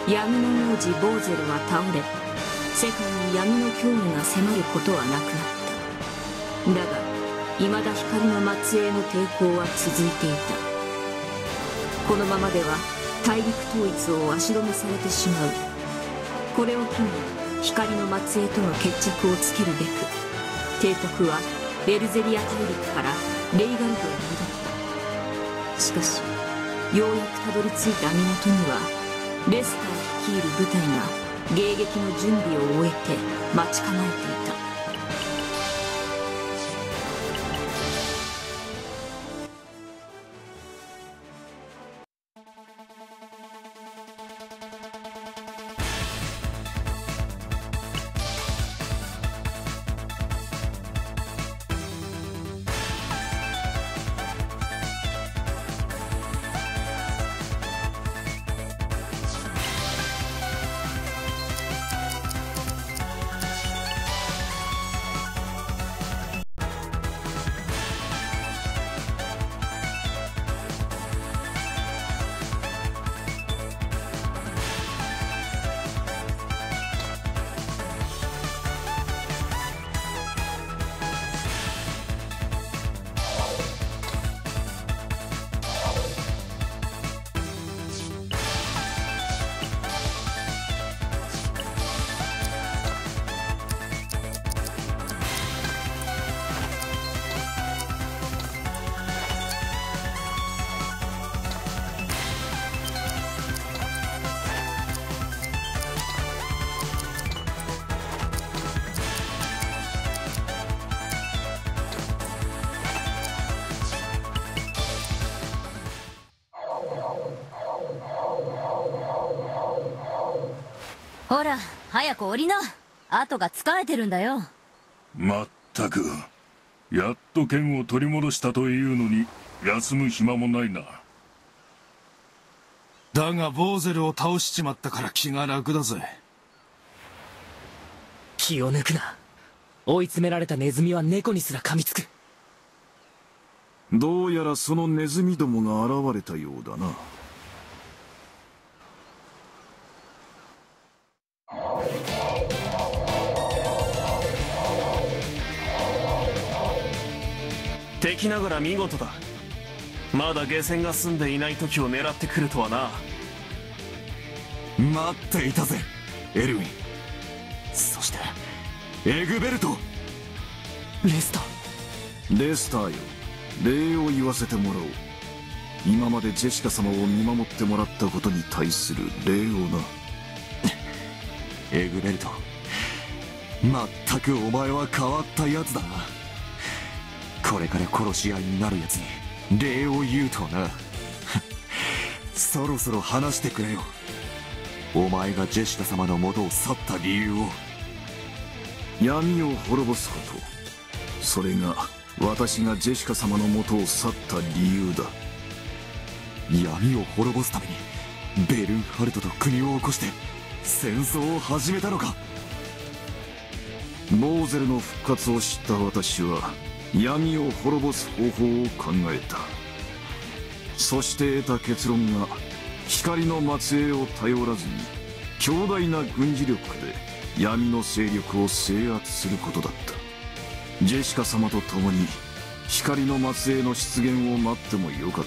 闇の王子ボーゼルは倒れ、世界に闇の脅威が迫ることはなくなった。だが未だ光の末裔の抵抗は続いていた。このままでは大陸統一を足止めされてしまう。これを機に光の末裔との決着をつけるべく、提督はベルゼリア大陸からレイガルドへ戻った。しかしようやくたどり着いた港にはレスター率いる部隊が迎撃の準備を終えて待ち構えていた。 ほら早く降りな。後が疲れてるんだよ。 まったく、やっと剣を取り戻したというのに休む暇もないな。 だがボーゼルを倒しちまったから気が楽だぜ。 気を抜くな。追い詰められたネズミは猫にすら噛みつく。 どうやらそのネズミどもが現れたようだな。 敵ながら見事だ。まだ下船が済んでいない時を狙ってくるとはな。 待っていたぜエルウィン。そしてエグベルト。 レスター。 レスターよ、礼を言わせてもらおう。今までジェシカ様を見守ってもらったことに対する礼をな。 エグベルト、まったくお前は変わったやつだな。これから殺し合いになるやつに礼を言うとな。そろそろ話してくれよ。お前がジェシカ様の元を去った理由を。 闇を滅ぼすこと、それが私がジェシカ様の元を去った理由だ。 闇を滅ぼすためにベルンハルトと国を起こして戦争を始めたのか。 ボーゼルの復活を知った私は闇を滅ぼす方法を考えた。そして得た結論が光の末裔を頼らずに強大な軍事力で闇の勢力を制圧することだった。ジェシカ様と共に光の末裔の出現を待ってもよかった。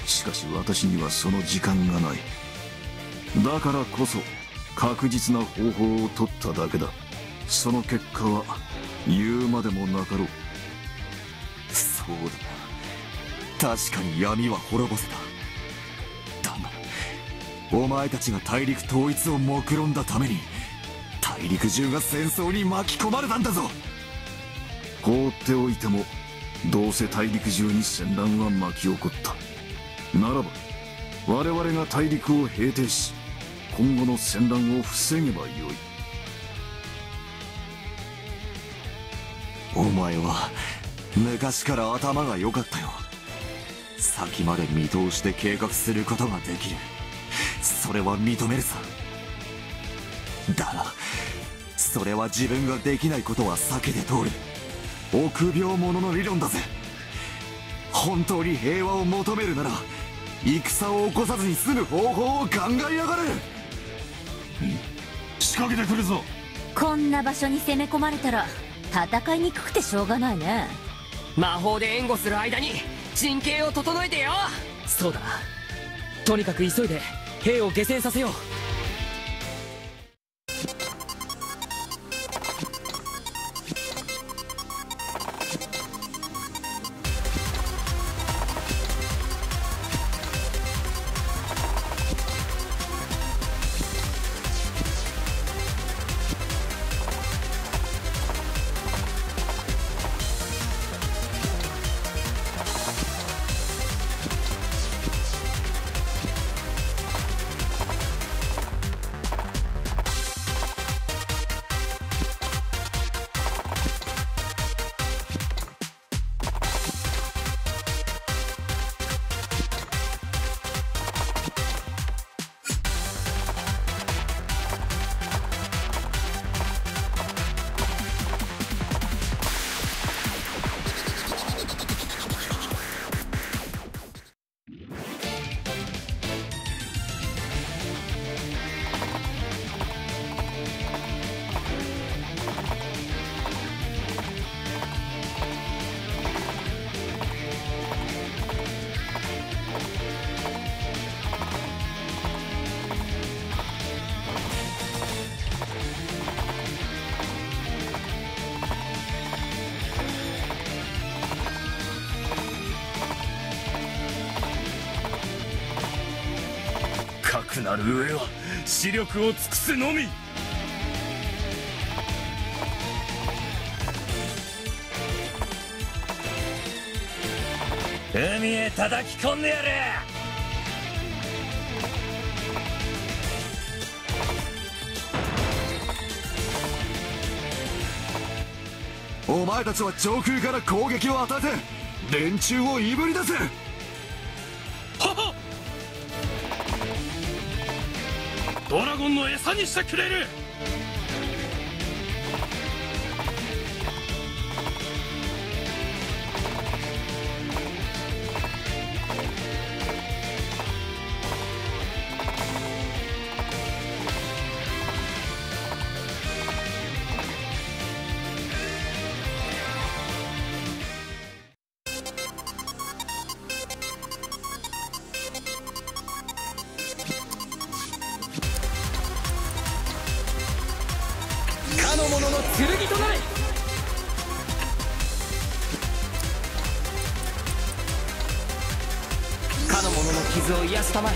しかし私にはその時間がない。だからこそ確実な方法を取っただけだ。その結果は言うまでもなかろう。 そうだな、確かに闇は滅ぼせた。だがお前たちが大陸統一を目論んだために大陸中が戦争に巻き込まれたんだぞ。 放っておいてもどうせ大陸中に戦乱は巻き起こった。ならば我々が大陸を平定し今後の戦乱を防げばよい。 お前は昔から頭が良かったよ。先まで見通して計画することができる。それは認めるさ。だがそれは自分ができないことは避けて通る臆病者の理論だぜ。本当に平和を求めるなら戦を起こさずに済む方法を考えやがる。 仕掛けてくるぞ。 こんな場所に攻め込まれたら戦いにくくてしょうがないね。 魔法で援護する間に陣形を整えてよ。そうだな、とにかく急いで兵を下船させよう。 かくなる上は視力を尽くすのみ。海へ叩き込んでやれ。 お前たちは上空から攻撃を与えて連中をいぶり出せ。 ドラゴンの餌にしてくれる。 かの者の剣となれ。かの者の傷を癒すたまえ。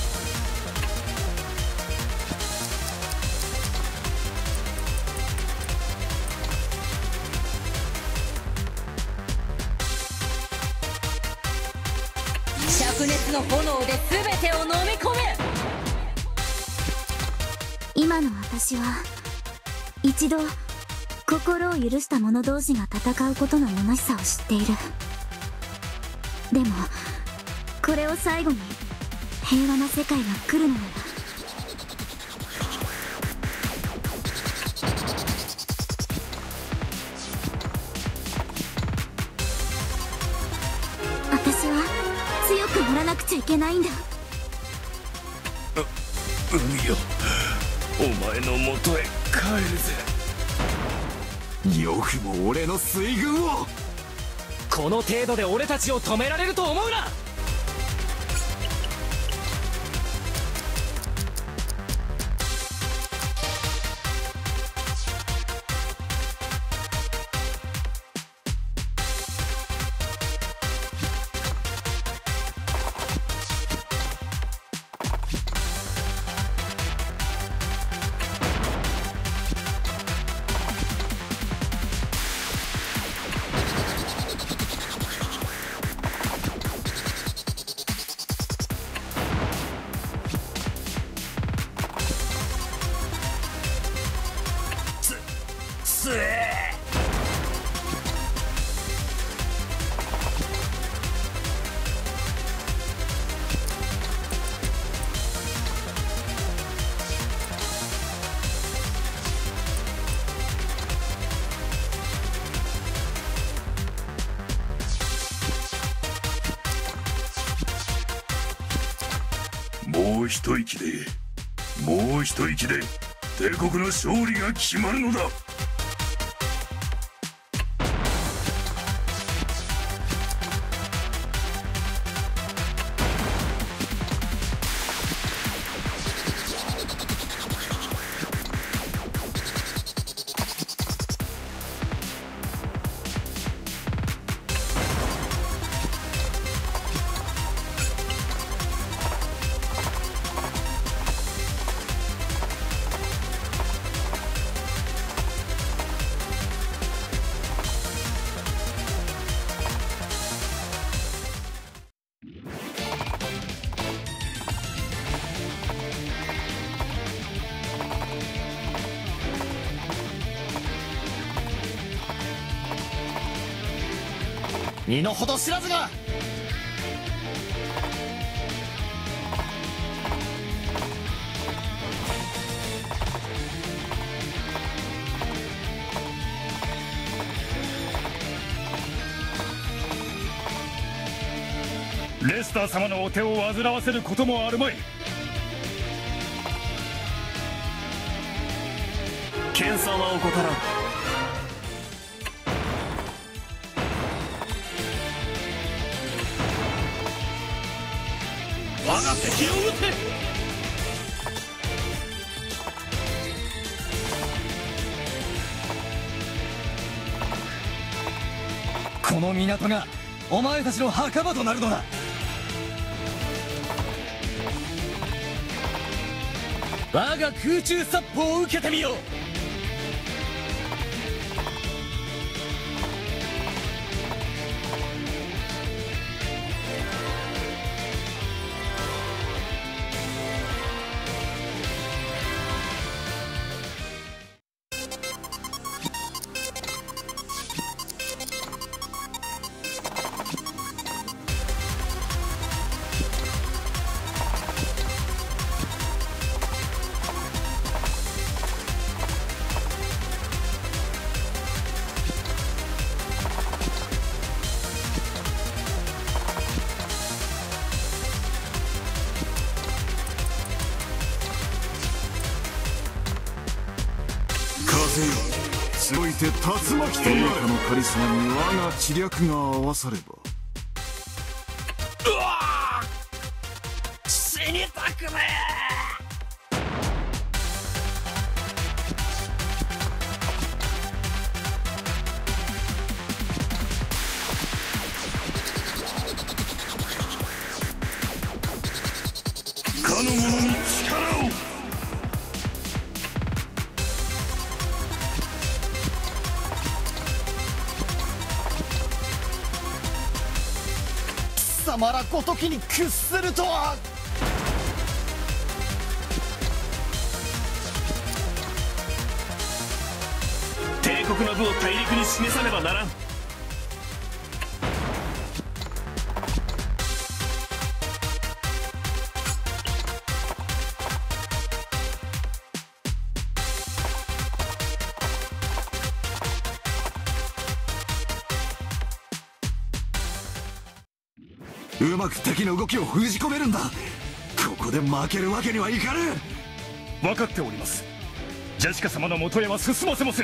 灼熱の炎で全てを飲み込め。 今の私は一度心を許した者同士が戦うことの虚しさを知っている。でもこれを最後に平和な世界が来るのなら、私は強くならなくちゃいけないんだ。 海よ、お前の元へ帰るぜ。 よくも俺の水軍を。 この程度で俺たちを止められると思うな。 つえ。 もう一息で帝国の勝利が決まるのだ。 身の程知らずが。 レスター様のお手を煩わせることもあるまい。 謙遜は怠らん。 我が敵を撃て。この港がお前たちの墓場となるのだ。我が空中殺法を受けてみよう。 強いて竜巻となる。陛下のカリスマに我が知略が合わされば。 うわー、死にたくねえ。かの者に力を。 貴様らごときに屈するとは。 帝国の部を大陸に示さねばならん。 うまく敵の動きを封じ込めるんだ。ここで負けるわけにはいかぬ。 分かっております。ジャシカ様の元へは進ませません。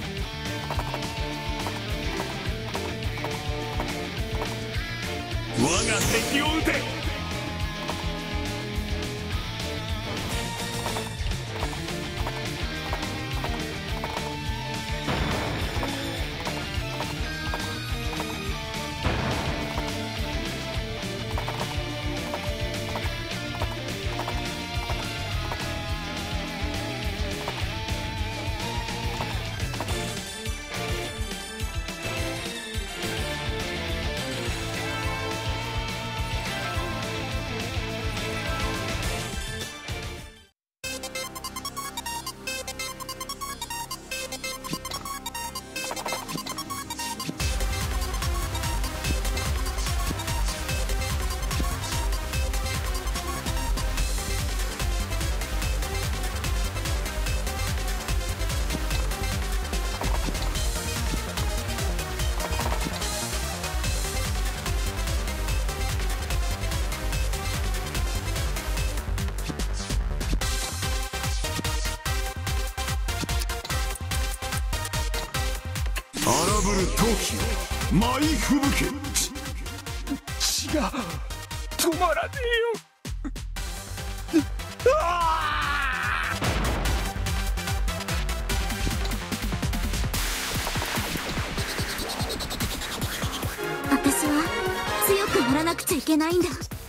我が敵を撃て。 荒ぶる陶器を舞い吹雪け。 血が止まらねえよ。 私は強くならなくちゃいけないんだ。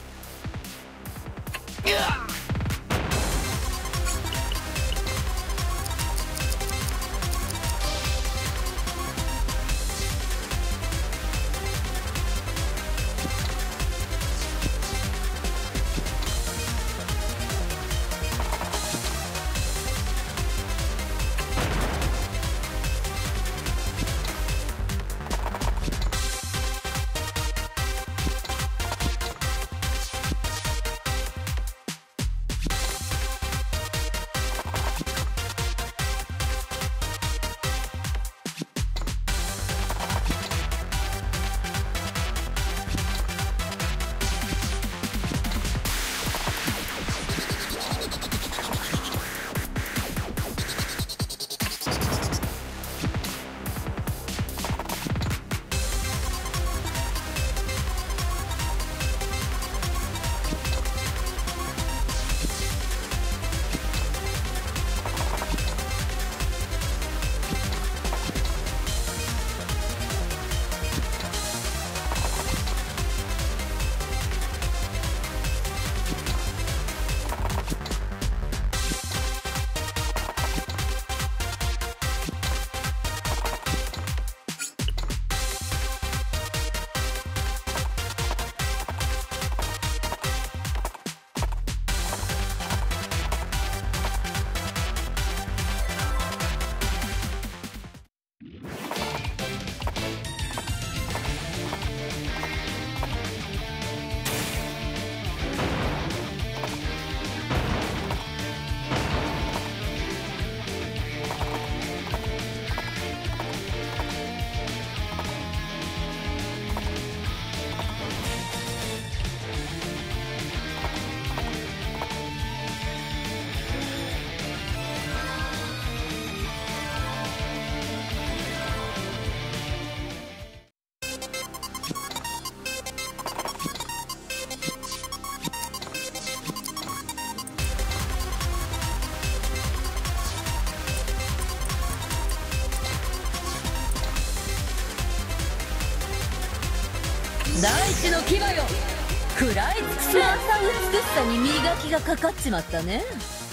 大地の牙よ、食らい尽くす。また美しさに磨きがかかっちまったね。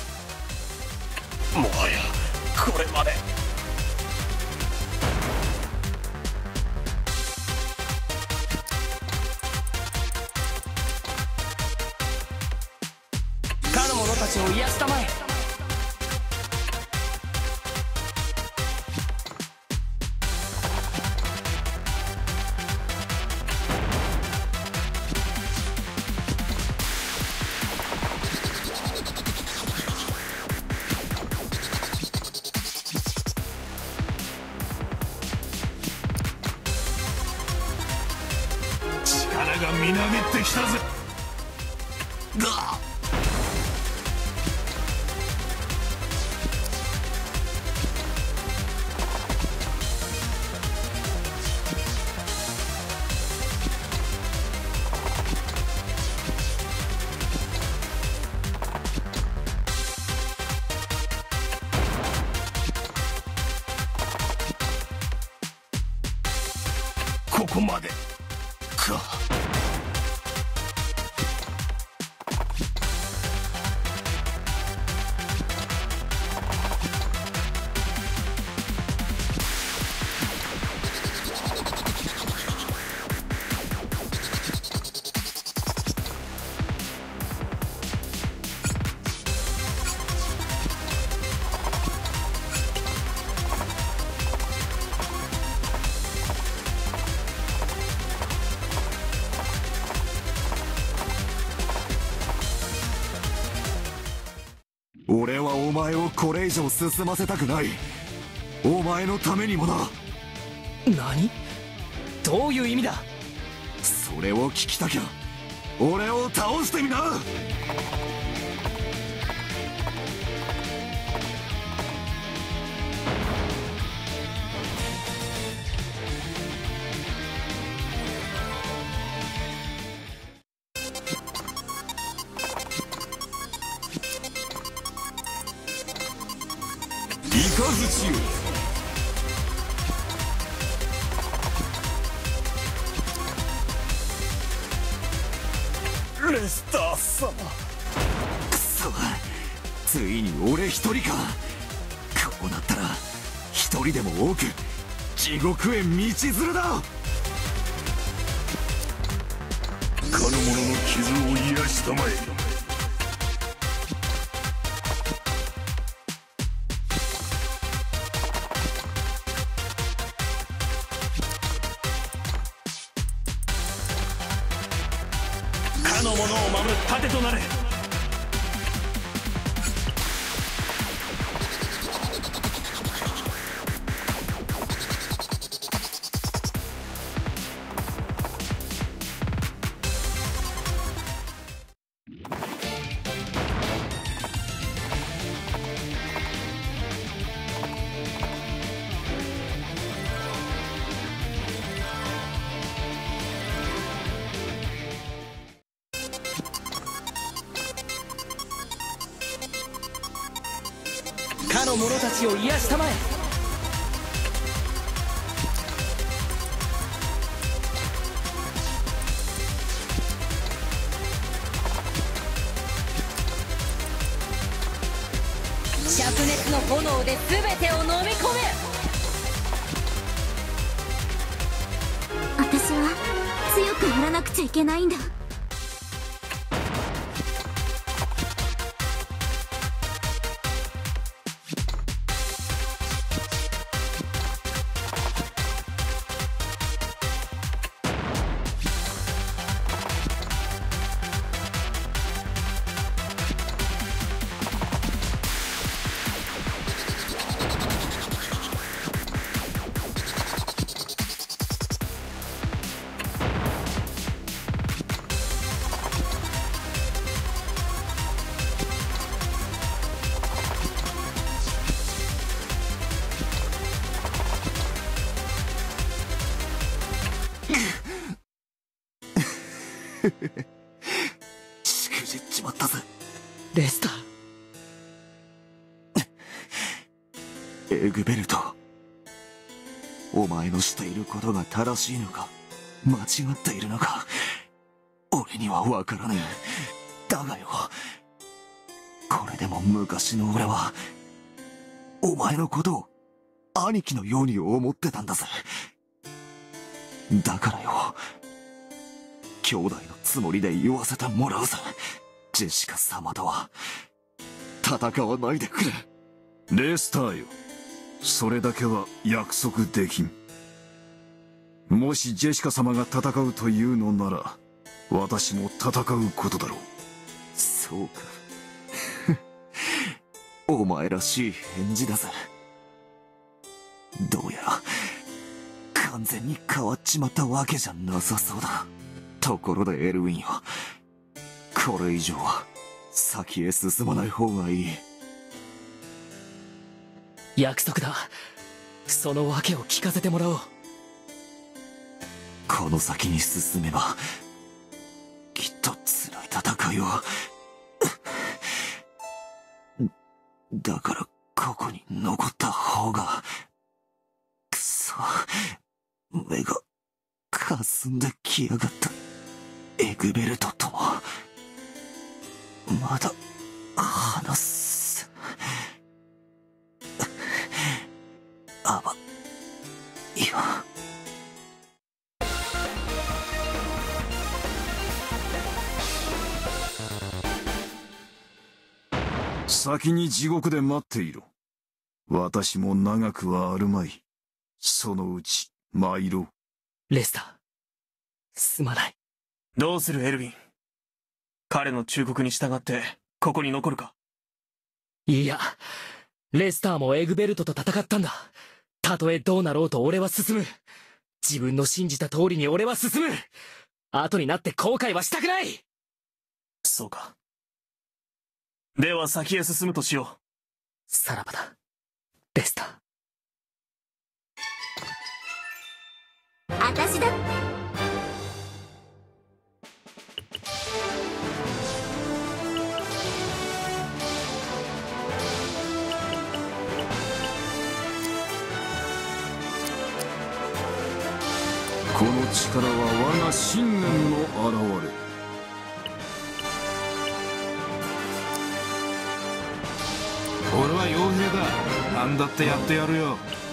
もはやこれまで。 かの者たちを癒したまえ。 力がみなぎってきたぜ。ここまでか。 俺はお前をこれ以上進ませたくない。お前のためにもな。 何？どういう意味だ？ それを聞きたきゃ俺を倒してみな。 よ。 レスター様。 くそ、ついに俺一人か。こうなったら一人でも多く地獄へ道連れだ。 かの者の傷を癒したまえ。 かの者を守る盾となれ。 かの者たちを癒したまえ。 灼熱の炎で全てを飲み込め。 私は強くならなくちゃいけないんだ。 しくじっちまったぜ。 レスター。エグベルト、お前のしていることが正しいのか間違っているのか俺には分からねえ。だがよ、これでも昔の俺はお前のことを兄貴のように思ってたんだぜ。だからよ、兄弟のつもりで言わせてもらうぜ。ジェシカ様とは戦わないでくれ。 レスターよ、それだけは約束できん。もしジェシカ様が戦うというのなら私も戦うことだろう。 そうかお前らしい返事だぜ。どうやら完全に変わっちまったわけじゃなさそうだ。ところでエルウィンよ、これ以上は先へ進まない方がいい。 約束だ。その訳を聞かせてもらおう。 この先に進めばきっと辛い戦いをだからここに残った方が。くそ、目が霞んできやがった。エグベルトともまだ話す。いや、 先に地獄で待っていろ。私も長くはあるまい。そのうち参ろう。 レスター、すまない。 どうするエルヴィン。彼の忠告に従ってここに残るか。 いや、レスターもエグベルトと戦ったんだ。たとえどうなろうと俺は進む。自分の信じた通りに俺は進む。後になって後悔はしたくない。 そうか。では先へ進むとしよう。 さらばだ、レスター。 私だ。 力は我が信念の表れ。 俺は傭兵だ。何だってやってやるよ。